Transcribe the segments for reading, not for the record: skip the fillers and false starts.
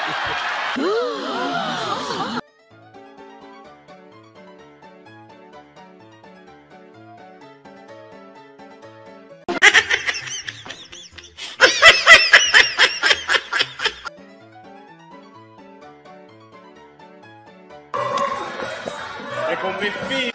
Con mis pies.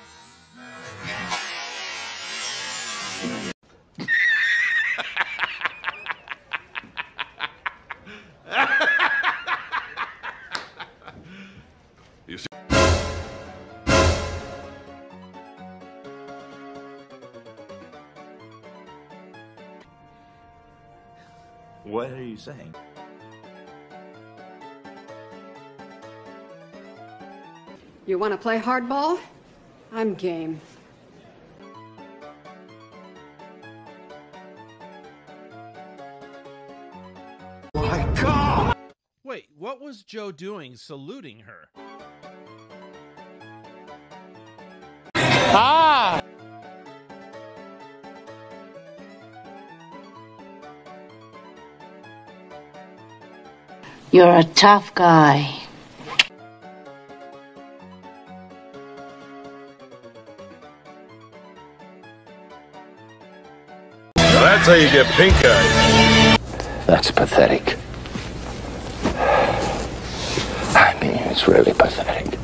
What are you saying? You want to play hardball? I'm game. My God! Wait, what was Joe doing saluting her? Ah! You're a tough guy. That's how you get pink eye. That's pathetic. I mean, it's really pathetic.